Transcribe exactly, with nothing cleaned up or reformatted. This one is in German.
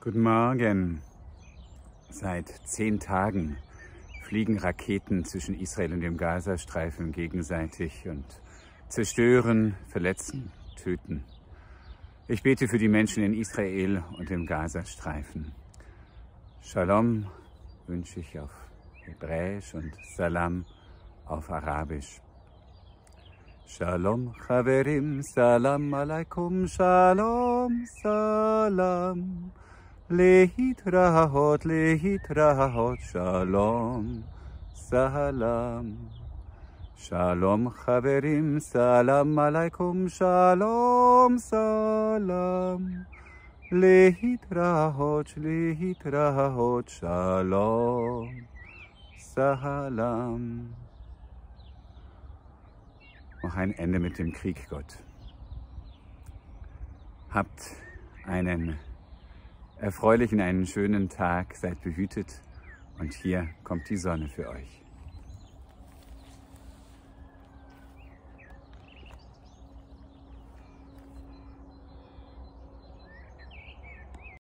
Guten Morgen. Seit zehn Tagen fliegen Raketen zwischen Israel und dem Gazastreifen gegenseitig und zerstören, verletzen, töten. Ich bete für die Menschen in Israel und dem Gazastreifen. Shalom wünsche ich auf Hebräisch und Salam auf Arabisch. Shalom Chaverim, Salam Alaikum, Shalom, Salam. Lehitrahot, lehitrahot, Shalom, Salam. Shalom Chaverim, Salam Alaikum, Shalom, Salam. Lehitrahot, lehitrahot, Shalom, Salam. Mach ein Ende mit dem Krieg, Gott. Habt einen erfreulichen, einen schönen Tag, seid behütet und hier kommt die Sonne für euch.